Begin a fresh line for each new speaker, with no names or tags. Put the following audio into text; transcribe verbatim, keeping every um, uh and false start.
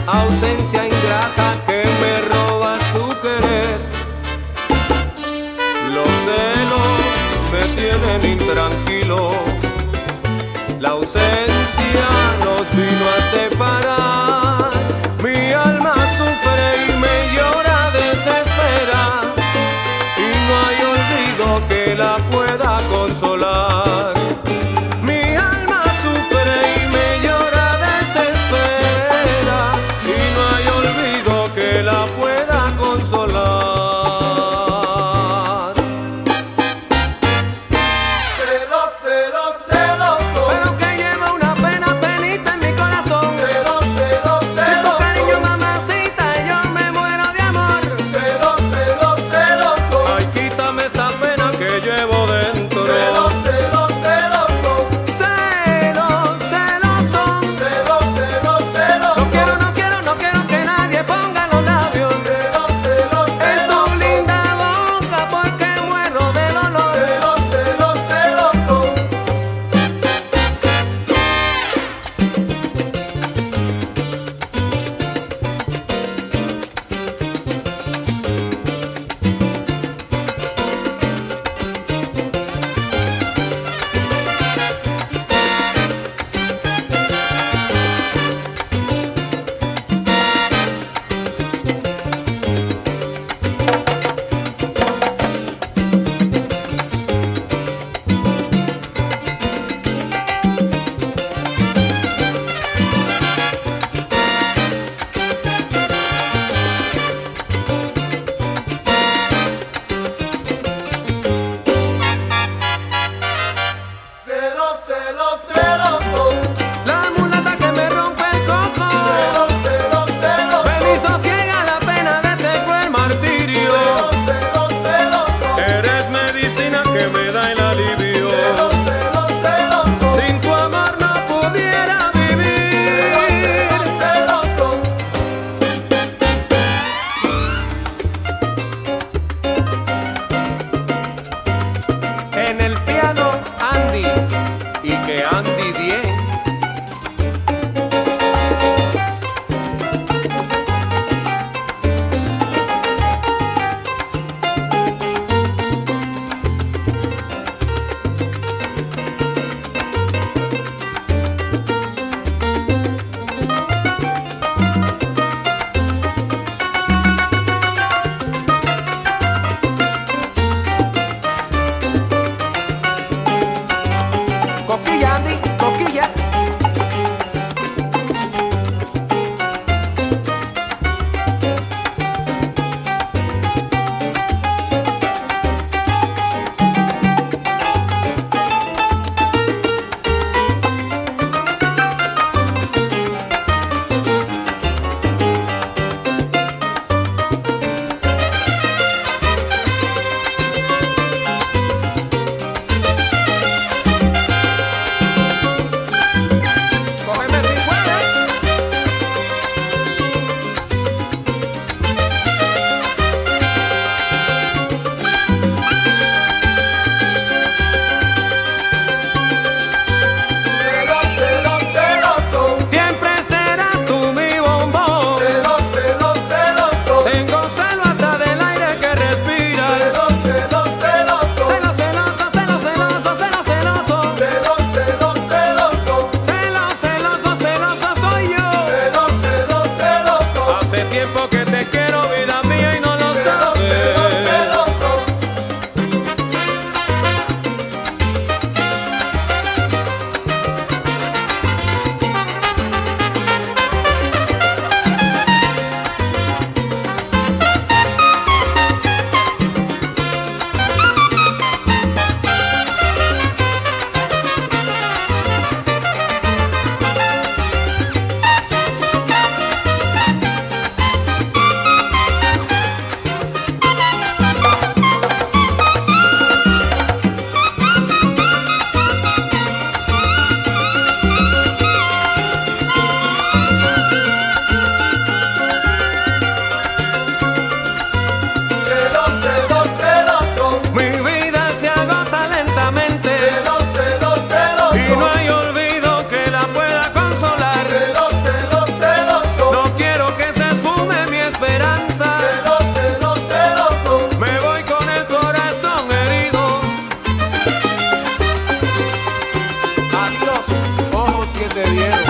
ausencia ingrata que me roba tu querer. Los celos me tienen intranquilo, la ausencia nos vino a separar. Mi alma sufre y me llora desespera, y no hay olvido que la pueda consolar. Mi alma sufre y me llora desespera, y no hay olvido que la pueda consolar.
Celos, celos, celoso,
Pero que lleva una pena, penita en mi corazón. te dieron.